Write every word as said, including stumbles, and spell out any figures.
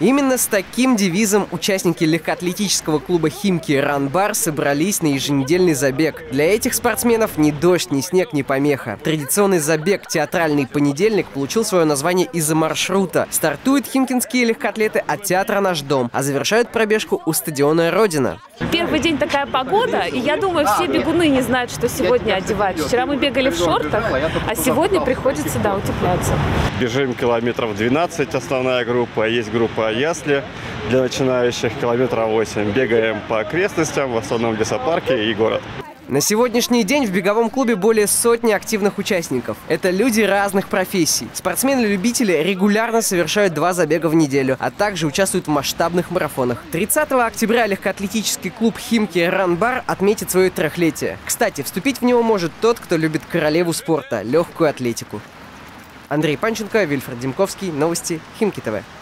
Именно с таким девизом участники легкоатлетического клуба «Химки» «Ран-бар» собрались на еженедельный забег. Для этих спортсменов ни дождь, ни снег, ни помеха. Традиционный забег «Театральный понедельник» получил свое название из-за маршрута. Стартуют химкинские легкоатлеты от театра «Наш дом», а завершают пробежку у стадиона «Родина». Первый день такая погода, и я думаю, все бегуны не знают, что сегодня одевать. Вчера мы бегали в шортах, а сегодня приходится, да, утепляться. Бежим километров двенадцать, основная группа. Есть группа ясли для начинающих, километров восемь. Бегаем по окрестностям, в основном лесопарки и город. На сегодняшний день в беговом клубе более сотни активных участников. Это люди разных профессий. Спортсмены-любители регулярно совершают два забега в неделю, а также участвуют в масштабных марафонах. тридцатого октября легкоатлетический клуб «Химки» «Ран-бар» отметит свое трехлетие. Кстати, вступить в него может тот, кто любит королеву спорта – легкую атлетику. Андрей Панченко, Вильфред Демковский. Новости Химки ТВ.